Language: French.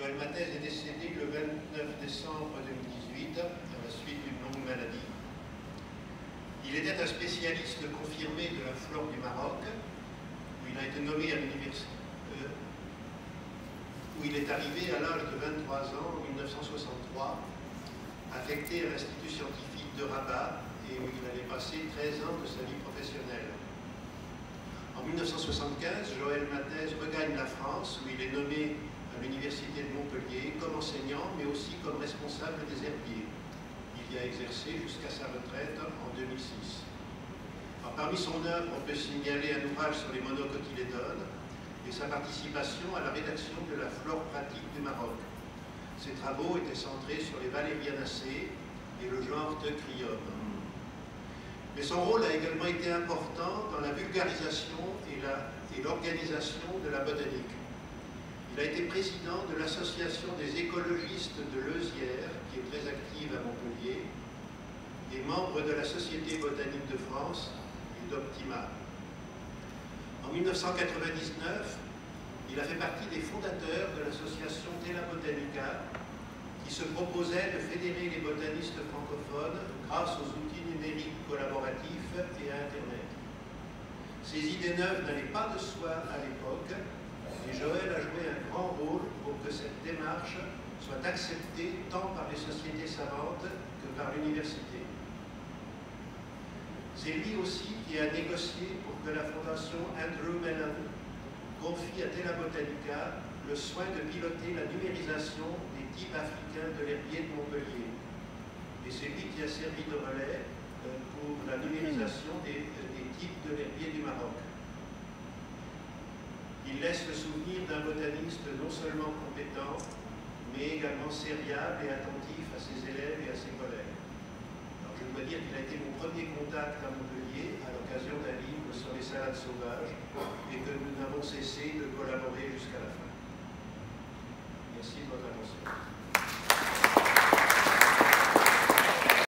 Joël Mathès est décédé le 29 décembre 2018 à la suite d'une longue maladie. Il était un spécialiste confirmé de la flore du Maroc, où il a été nommé à l'université, où il est arrivé à l'âge de 23 ans en 1963, affecté à l'Institut scientifique de Rabat, et où il allait passer 13 ans de sa vie professionnelle. En 1975, Joël Mathès regagne la France, où il est nommé à l'Université de Montpellier comme enseignant, mais aussi comme responsable des herbiers. Il y a exercé jusqu'à sa retraite en 2006. Alors, parmi son œuvre, on peut signaler un ouvrage sur les monocotylédones et sa participation à la rédaction de la flore pratique du Maroc. Ses travaux étaient centrés sur les Valerianacées et le genre Teucrium. Mais son rôle a également été important dans la vulgarisation et l'organisation de la botanique. Il a été président de l'association des écologistes de Leuzière, qui est très active à Montpellier, et membre de la Société botanique de France et d'Optima. En 1999, il a fait partie des fondateurs de l'association Tela Botanica, qui se proposait de fédérer les botanistes francophones grâce aux outils numériques collaboratifs et à Internet. Ces idées neuves n'allaient pas de soi à l'époque, et Joël a joué un grand rôle pour que cette démarche soit acceptée tant par les sociétés savantes que par l'université. C'est lui aussi qui a négocié pour que la fondation Andrew Mellon confie à Tela Botanica le soin de piloter la numérisation des types africains de l'herbier de Montpellier. Et c'est lui qui a servi de relais pour la numérisation des types de l'herbier du Maroc. Il laisse le souvenir d'un botaniste non seulement compétent, mais également serviable et attentif à ses élèves et à ses collègues. Alors, je dois dire qu'il a été mon premier contact à Montpellier à l'occasion d'un livre sur les salades sauvages et que nous n'avons cessé de collaborer jusqu'à la fin. Merci de votre attention.